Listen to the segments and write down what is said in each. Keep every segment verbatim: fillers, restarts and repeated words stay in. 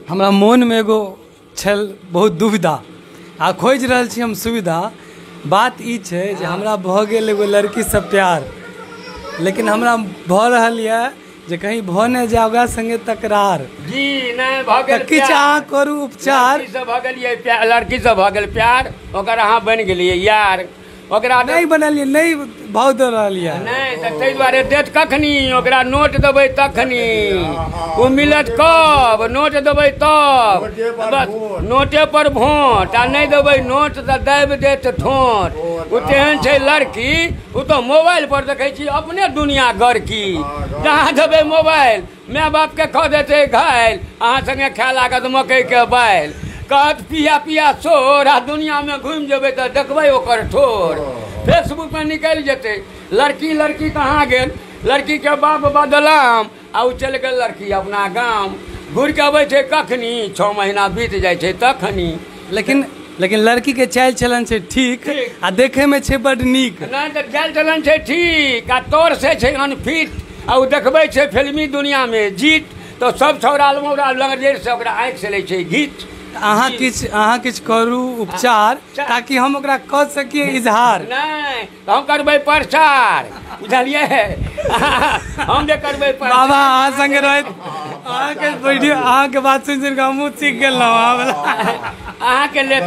हमरा मन में एगो छल बहुत दुविधा आ खोज रहल छी हम सुविधा। बात ई छै जे हमरा भऽ गेल एगो लड़की से प्यार, लेकिन हमरा भऽ रहल यऽ जे कहीं भऽ नहि जाए ओकरा संगे तकरार। जी नहीं भऽ गेल किछु अहाँ करू उपचार। लड़की से भऽ गेलियै प्यार, लड़की से भऽ गेल प्यार, ओकर अहाँ बनि गेलियै यार, ओकरा नहीं बनलियै, नहीं भाव दे रहल यऽ। नहीं तऽ ताहि दुआरे देत कखनी, ओकरा नोट देबै तखनी ओ मिलत कब, नोट देबै तब, बस नोटे पर भोट, आ नहीं देबै नोट तऽ दाबि देत ठोट। ओ तेहन छै लड़की, ओ तो मोबाइल पर देखै छी अपने दुनिया गड़की। जहाँ देबै मोबाइल माय बाप के खो देतै घायल, अहाँ संगे खाय लागत मकई के बाइल। कहत पिया पिया शोर, आ दुनिया में घूमि जेबै तऽ देखबै ओकर ठोर। फेसबुक में निकलि जेतै लड़की लड़की कहाँ गेल, लड़की के बाप बदलाम, आ उ चलि गेल लड़की अपना गाम। घुरि के अबै छै कखनी, छओ महीना बीत जाइ छै तखनी। लेकिन लेकिन लड़की के चाल चलन छै ठीक, आ देखे में छै बड नीक। नहीं तऽ चाल चलन छै ठीक, आ तौर से छै अनफिट, आ उ देखबै छै फिल्मी दुनिया में जीत। तो सब छौड़ा मौड़ा लंगड़ेर से ओकरा आँखि से लै छै गीत। अहाँ किछु अहाँ किछु करू उपचार ताकि हम ओकरा कऽ सकिए इजहार। नहीं तो हम करबै प्रचार, बुझलिए हम जे करबै बाबा अहाँ संगे रहत, अहाँके वीडियो अहाँके बात सुनि सुनि कऽ हमहूँ सीख गेलहुँ। अहाँके ले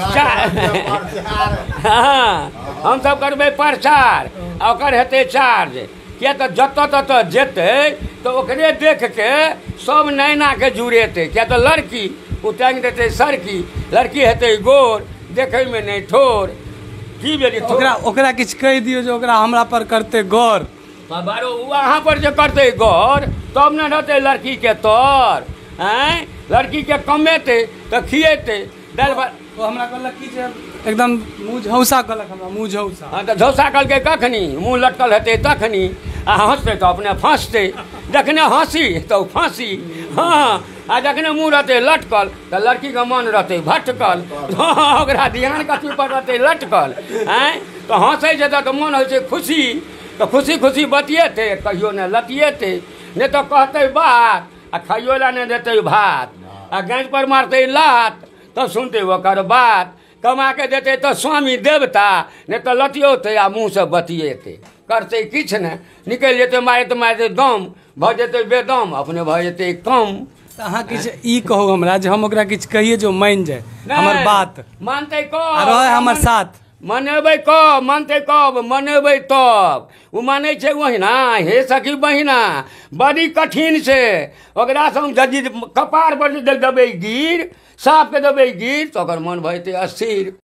हाँ हम सब करबै प्रचार, ओकर हेतै चार्ज। किया तऽ जतऽ ततऽ जेतै तऽ ओकरे देख के सब नैना के जुड़ेतै। किया तऽ लड़की ओ टांग देतै सरकी, लड़की हेतै गोर, देखै में नहीं ठोर। की भेलै ओकरा ओकरा किछु कहि दियौ जे ओकरा हमरा पर करतै गौर। बारो उ अहाँ पर जे करतै गौर तब न रहतै लड़की के तौर। हैं लड़की के कमेतै तऽ खिएतै दालि भात। ओ हमरा कहलक कि जे एकदम मुँह झौसा कहलक, हमरा मुँह झौसा। हाँ तऽ झौसा कहलकै कखनी, मुँह लटकल हेतै तखनी, आ हंसतै तऽ अपने फंसतै। जखने हंसी तऽ फांसी। हाँ आ जखने मुँह रहतै लटकल तऽ लड़की के मन रहतै भटकल। हाँ ओकरा ध्यान कथी पर रहतै लटकल। हैं तऽ हंसै छै तऽ मन होइ छै खुशी, तऽ खुशी खुशी बतिएतै, कहियो ने लतिएतै, नहीं तो कहतै बात आ खाइयो ला नहीं देतै भात, आ गैस पर मारतै लात तो सुनते ओकर बात। कमा के देते तो स्वामी देवता, नहीं तो लतियोते आ मुँह से बतिएते। करते किछु ने, निकलि जेतै मारैत मारैत दम, भऽ जेतै बेदम, अपने भऽ जेतै कम। तऽ अहाँ किछु ई कहू हमरा जे हम ओकरा किछु कहिए जो मानि जाए हमर बात, मानतै कब आ रहै हमर साथ। मनेबै कब, मानतै कब, मनेबै तब। ओ मानै छै ओहिना, हे सखी बहिना बड़ी कठिन छै। ओकरा से जदि कपार पर देबै गिर, साफ के देबै गिर, तऽ ओकर मन भऽ जेतै अस्थिर।